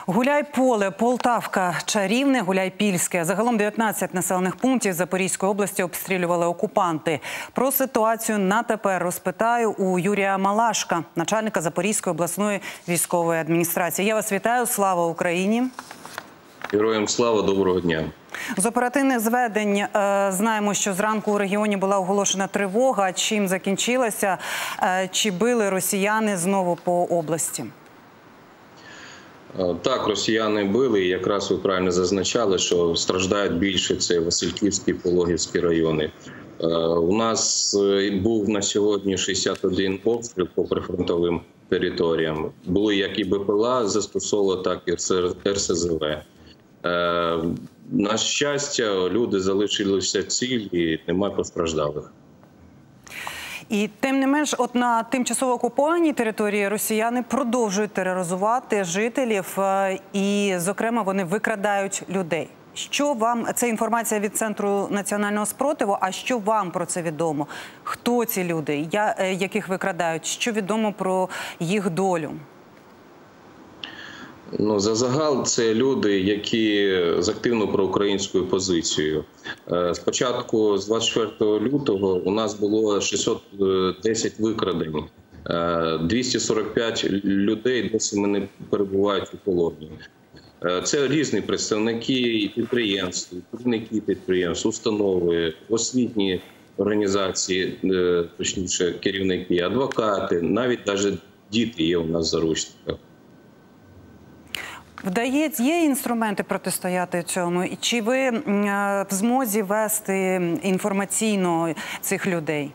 Гуляйполе, Полтавка, Чарівне, Гуляйпільське. Загалом 19 населених пунктів Запорізької області обстрілювали окупанти. Про ситуацію на тепер розпитаю у Юрія Малашка, начальника Запорізької обласної військової адміністрації. Я вас вітаю. Слава Україні! Героям слава, доброго дня. З оперативних зведень знаємо, що зранку у регіоні була оголошена тривога. Чим закінчилася? Чи били росіяни знову по області? Так, росіяни били, і якраз ви правильно зазначали, що страждають більше це Васильківський, Пологівський райони. У нас був на сьогодні 61 обстріл по прифронтовим територіям. Були як і БПЛА застосовували, так і РСЗВ. На щастя, люди залишилися цілі і немає постраждалих. І тим не менш, от на тимчасово окупованій території росіяни продовжують тероризувати жителів і, зокрема, вони викрадають людей. Що вам, це інформація від Центру національного спротиву, а що вам про це відомо? Хто ці люди, яких викрадають? Що відомо про їх долю? Ну, загал це люди, які з активно проукраїнською позицією. Спочатку, з 24 лютого, у нас було 610 викрадень. 245 людей досі не перебувають у полоні. Це різні представники і підприємств, керівники підприємств, установи, освітні організації, точніше керівники, адвокати, навіть діти є у нас в заручниках. Вдається, є інструменти протистояти цьому? І чи ви в змозі вести інформаційно цих людей?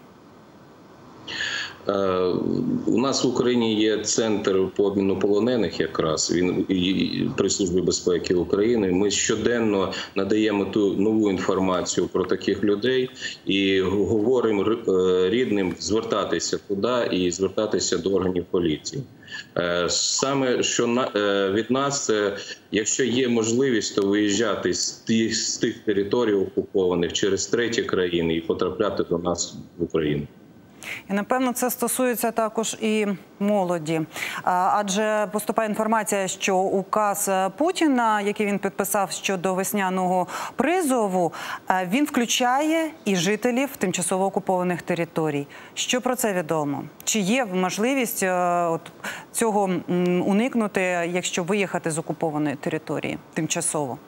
У нас в Україні є центр по обміну полонених якраз, він при Службі безпеки України. Ми щоденно надаємо ту нову інформацію про таких людей і говоримо рідним звертатися туди і звертатися до органів поліції. Саме що від нас, це якщо є можливість, то виїжджати з тих територій окупованих через треті країни і потрапляти до нас в Україну. І, напевно, це стосується також і молоді. Адже поступає інформація, що указ Путіна, який він підписав щодо весняного призову, він включає і жителів тимчасово окупованих територій. Що про це відомо? Чи є можливість цього уникнути, якщо виїхати з окупованої території тимчасово?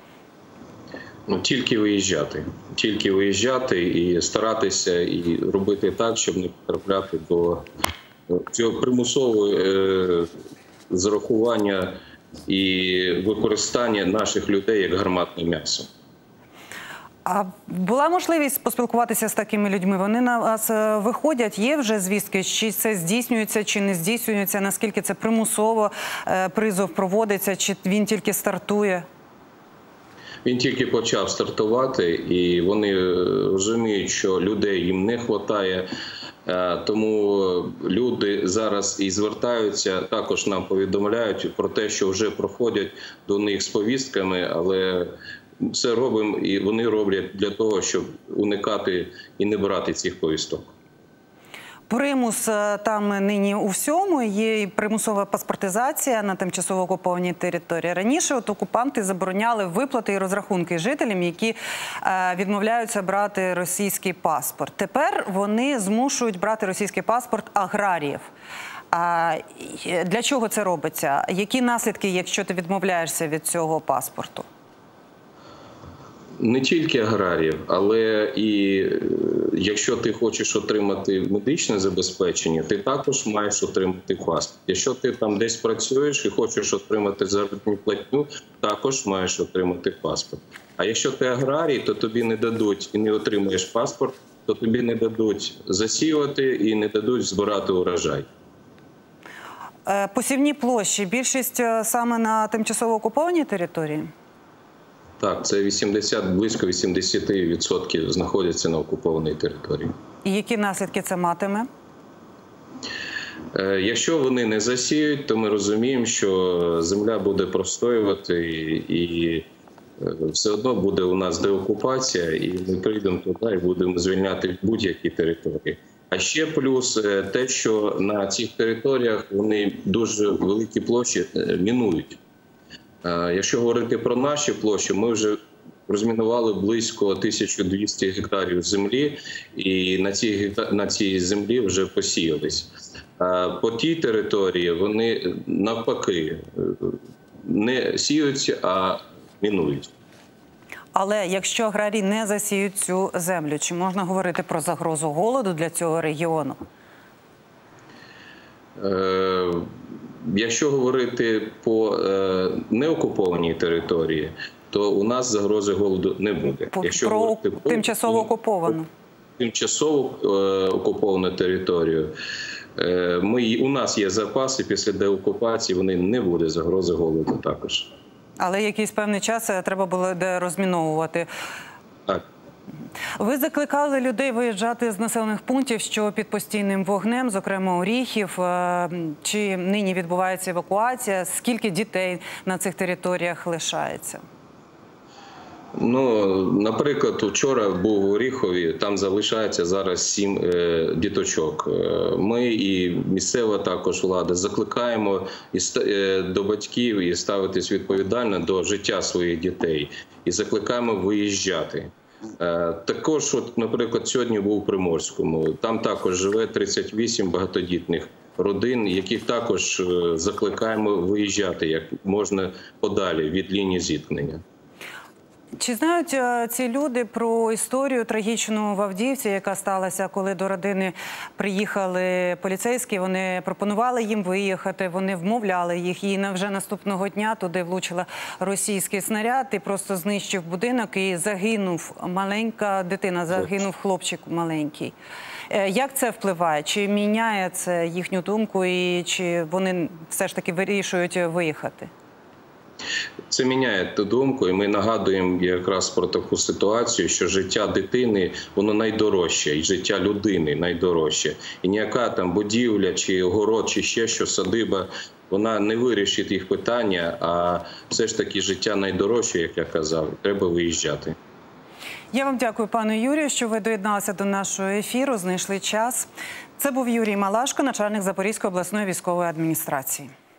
Ну, тільки виїжджати і старатися і робити так, щоб не потрапляти до цього примусового зарахування і використання наших людей як гарматне м'ясо. А була можливість поспілкуватися з такими людьми? Вони на вас виходять? Є вже звістки? Чи це здійснюється, чи не здійснюється? Наскільки це примусово призов проводиться, чи він тільки стартує? Він тільки почав стартувати, і вони розуміють, що людей їм не вистачає. Тому люди зараз і звертаються, також нам повідомляють про те, що вже проходять до них з повістками, але все робимо, і вони роблять для того, щоб уникати і не брати цих повісток. Примус там нині у всьому, є і примусова паспортизація на тимчасово окупованій території. Раніше окупанти забороняли виплати і розрахунки жителям, які відмовляються брати російський паспорт. Тепер вони змушують брати російський паспорт аграріїв. Для чого це робиться? Які наслідки, якщо ти відмовляєшся від цього паспорту? Не тільки аграріїв, але і якщо ти хочеш отримати медичне забезпечення, ти також маєш отримати паспорт. Якщо ти там десь працюєш і хочеш отримати заробітну платню, також маєш отримати паспорт. А якщо ти аграрій, то тобі не дадуть і не отримаєш паспорт, то тобі не дадуть засіювати і не дадуть збирати урожай. Посівні площі, більшість саме на тимчасово окупованій території? Так, це близько 80% знаходяться на окупованій території. І які наслідки це матиме? Якщо вони не засіють, то ми розуміємо, що земля буде простоювати і все одно буде у нас деокупація, і ми прийдемо туди і будемо звільняти будь-які території. А ще плюс те, що на цих територіях вони дуже великі площі мінують. Якщо говорити про наші площі, ми вже розмінували близько 1200 гектарів землі, і на цій землі вже посіялись. По тій території вони навпаки не сіються, а мінують. Але якщо аграрії не засіють цю землю, чи можна говорити про загрозу голоду для цього регіону? Якщо говорити по неокупованій території, то у нас загрози голоду не буде. Про тимчасово окуповану. Тимчасово окуповану територію. У нас є запаси, після деокупації вони не буде загрози голоду також. Але якийсь певний час треба було розміновувати. Так. Ви закликали людей виїжджати з населених пунктів, що під постійним вогнем, зокрема Оріхів. Чи нині відбувається евакуація? Скільки дітей на цих територіях лишається? Наприклад, вчора був в Оріхові, там залишається зараз 7 діточок. Ми і місцева також влада закликаємо до батьків і ставитись відповідально до життя своїх дітей. І закликаємо виїжджати. Також, наприклад, сьогодні був у Приморському. Там також живе 38 багатодітних родин, яких також закликаємо виїжджати як можна подалі від лінії зіткнення. Чи знають ці люди про історію трагічну в Авдіївці, яка сталася, коли до родини приїхали поліцейські, вони пропонували їм виїхати, вони вмовляли їх, і вже наступного дня туди влучила російський снаряд і просто знищив будинок, і загинув маленька дитина, загинув хлопчик маленький. Як це впливає? Чи міняє це їхню думку, і чи вони все ж таки вирішують виїхати? Це міняє ту думку, і ми нагадуємо якраз про таку ситуацію, що життя дитини, воно найдорожче, і життя людини найдорожче. І ніяка там будівля, чи огород, чи ще що, садиба, вона не вирішить їх питання, а все ж таки життя найдорожче, як я казав, треба виїжджати. Я вам дякую, пане Юрію, що ви доєдналися до нашого ефіру, знайшли час. Це був Юрій Малашко, начальник Запорізької обласної військової адміністрації.